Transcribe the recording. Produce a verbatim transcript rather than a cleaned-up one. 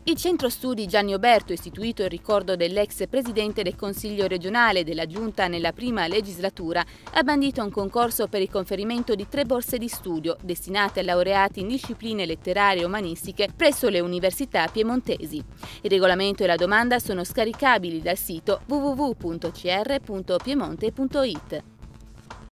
Il centro studi Gianni Oberto, istituito in ricordo dell'ex presidente del Consiglio regionale della Giunta nella prima legislatura, ha bandito un concorso per il conferimento di tre borse di studio destinate a laureati in discipline letterarie e umanistiche presso le università piemontesi. Il regolamento e la domanda sono scaricabili dal sito w w w punto c r punto piemonte punto i t.